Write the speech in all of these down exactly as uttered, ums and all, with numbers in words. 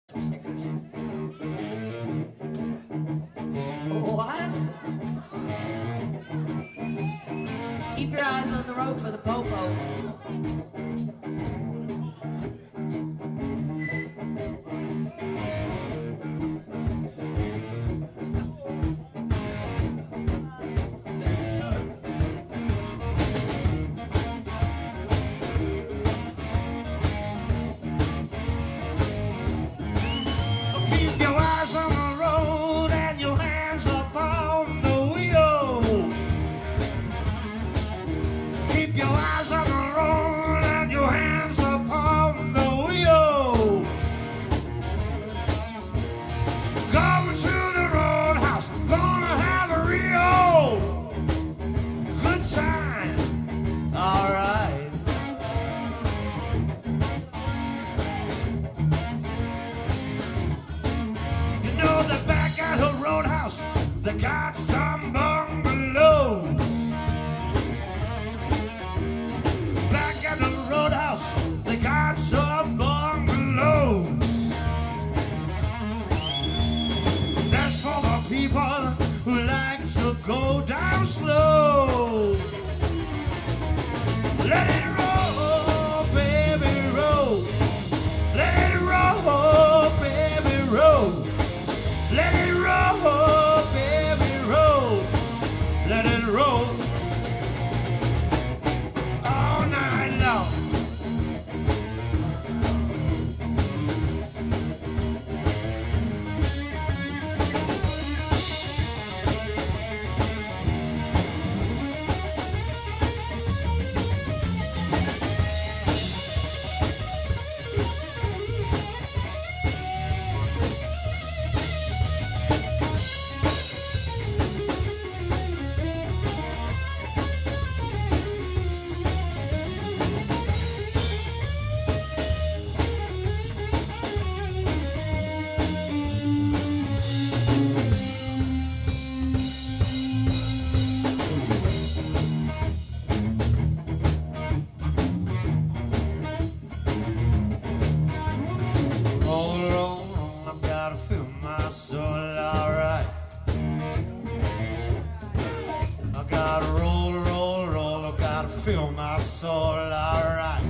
What? Keep your eyes on the road for the popo. Keep your eyes on the road and your hands upon the wheel. Keep your eyes on the road and your hands upon the wheel. Going to the roadhouse, gonna have a real good time. All right. You know that back at the roadhouse, they got some bungalows. Back at the roadhouse, they got some bungalows. That's for the people who like to go down slow. Let it roll, baby, roll. Let it roll, baby, roll. Let it roll, baby, roll. Let it roll all night long. Roll, roll, I've gotta feel my soul, alright. I gotta roll, roll, roll, I gotta feel my soul, alright.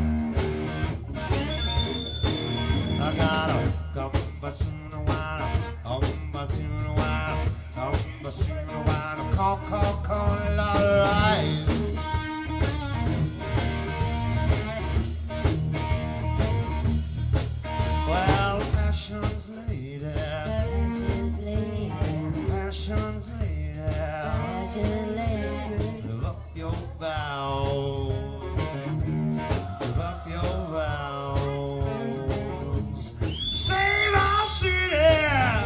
I gotta come back soon a while, come back soon a while, come back soon a while, call, call, call, alright. Well, passion's lady, Passion's lady, passion's lady, passion lady. live up your vows, live up your vows. Save our city,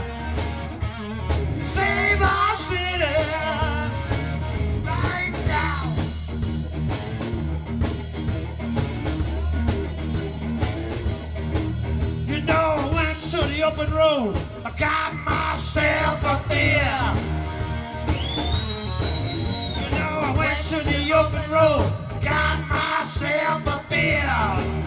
save our city, right now. You know, I went to the open road, I got myself a beer. You know, I went to the open road, got myself a beer.